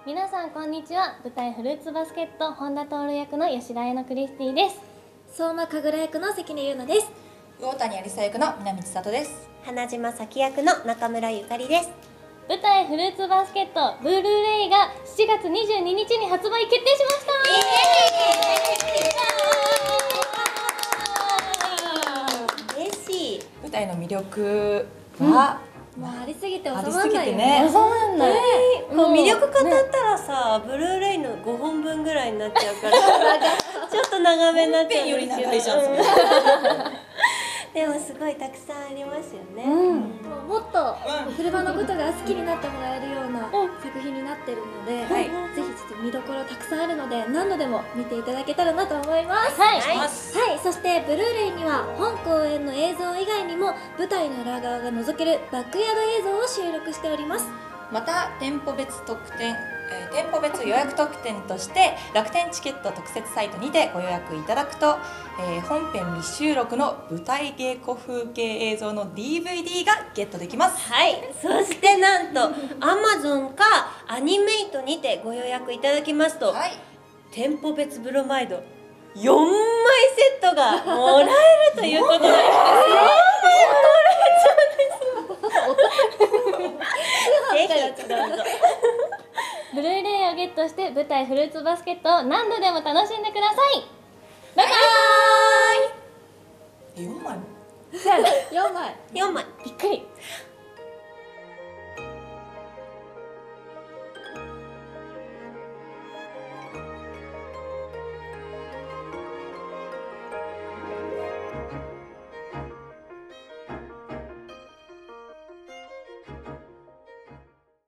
皆さんこんにちは。舞台フルーツバスケット本田徹役の吉田彩乃クリスティです。 相馬神楽役の関根優奈です。 魚谷有沙役の南千里です。 花島咲役の中村ゆかりです。 舞台フルーツバスケットブルーレイが7月22日に発売決定しました。 嬉しい。 舞台の魅力は、 もうありすぎて収まありすぎんないよてね。 収まんない。 もう魅力語ったらさ、ブルーレイの5本分ぐらいになっちゃうからちょっと長めになっちゃうんですけど、 本編より長いじゃんそれでもすごいたくさんありますよね。 もっとフルバのことが好きになってもらえるような作品になってるので、 はいぜひちょっと見どころたくさんあるので何度でも見ていただけたらなと思います。 はい。 はいはい、そしてブルーレイには本公演の映像以外にも舞台の裏側が覗けるバックヤード映像を収録しております。 また店舗別予約特典として楽天チケット特設サイトにてご予約いただくと、本編未収録の舞台稽古風景映像の DVD がゲットできます。 はい、そしてなんと Amazon かアニメイトにてご予約いただきますと、 はい、 店舗別ブロマイド4枚セットがもらえるということなんです。ぜひどうぞ。 ブルーレイをゲットして舞台フルーツバスケットを何度でも楽しんでください。バイバ 4枚も 4枚 4枚。 イ。びっくり。